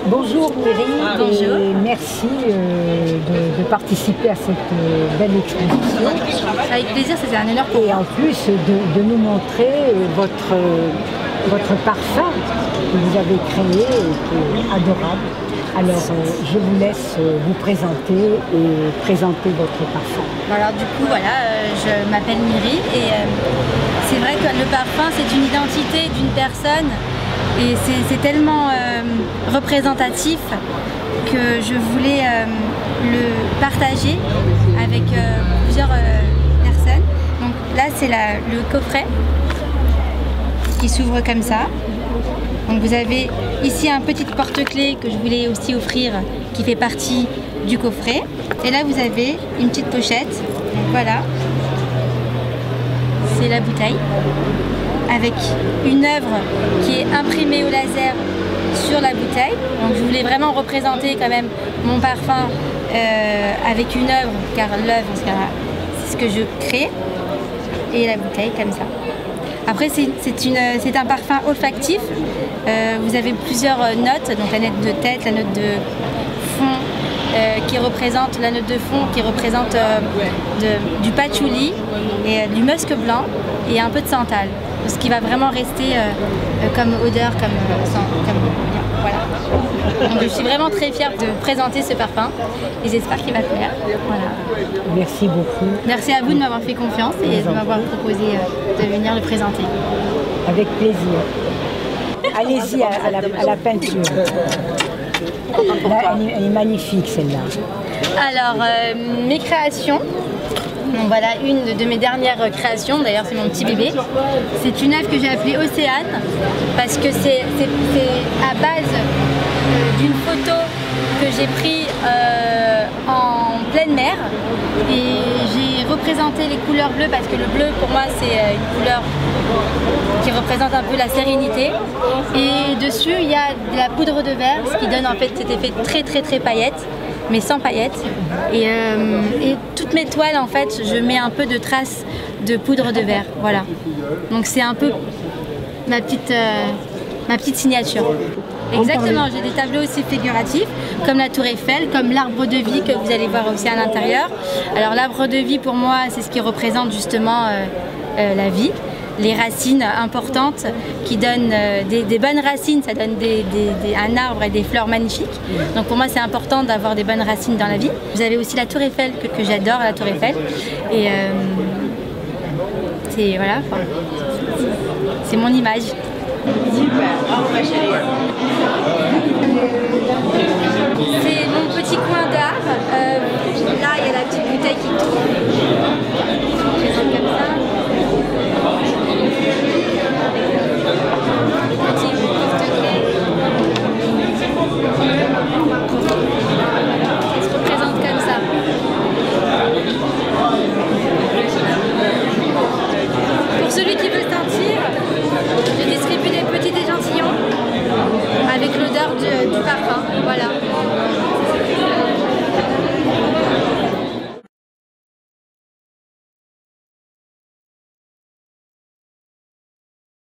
Bonjour Mary, Bonjour. et merci de participer à cette belle exposition. Avec plaisir, c'était un honneur pour Et moi. en plus de nous montrer votre parfum que vous avez créé et qui est adorable. Alors je vous laisse vous présenter et présenter votre parfum. Alors du coup, voilà, je m'appelle Myri et c'est vrai que le parfum, c'est une identité d'une personne et c'est tellement représentatif que je voulais le partager avec plusieurs personnes. Donc là, c'est le coffret qui s'ouvre comme ça. Donc vous avez ici un petit porte-clés que je voulais aussi offrir qui fait partie du coffret. Et là vous avez une petite pochette. Donc voilà. C'est la bouteille avec une œuvre qui est imprimée au laser sur la bouteille. Donc je voulais vraiment représenter quand même mon parfum avec une œuvre, car l'œuvre c'est ce que je crée. Et la bouteille comme ça. Après c'est un parfum olfactif, vous avez plusieurs notes, donc la note de tête, la note de fond qui représente la note de fond qui représente du patchouli et du musc blanc et un peu de santal, ce qui va vraiment rester comme odeur, comme voilà. Donc je suis vraiment très fière de présenter ce parfum et j'espère qu'il va plaire. Voilà. Merci beaucoup. Merci à vous de m'avoir fait confiance et de m'avoir proposé de venir le présenter. Avec plaisir. Allez-y à la peinture. Là, elle est magnifique celle-là. Alors, mes créations. Donc voilà une de mes dernières créations, d'ailleurs c'est mon petit bébé. C'est une œuvre que j'ai appelée Océane parce que c'est à base d'une photo que j'ai prise en pleine mer et j'ai représenté les couleurs bleues parce que le bleu pour moi c'est une couleur qui représente un peu la sérénité et dessus il y a de la poudre de verre, ce qui donne en fait cet effet très paillettes, mais sans paillettes et toutes mes toiles en fait je mets un peu de traces de poudre de verre, voilà, donc c'est un peu ma petite signature. Exactement, j'ai des tableaux aussi figuratifs, comme la tour Eiffel, comme l'arbre de vie que vous allez voir aussi à l'intérieur. Alors l'arbre de vie pour moi c'est ce qui représente justement la vie, les racines importantes qui donnent des bonnes racines, ça donne un arbre et des fleurs magnifiques. Donc pour moi c'est important d'avoir des bonnes racines dans la vie. Vous avez aussi la tour Eiffel que j'adore, la tour Eiffel. Et c'est voilà, c'est mon image. Super, bravo ma chérie.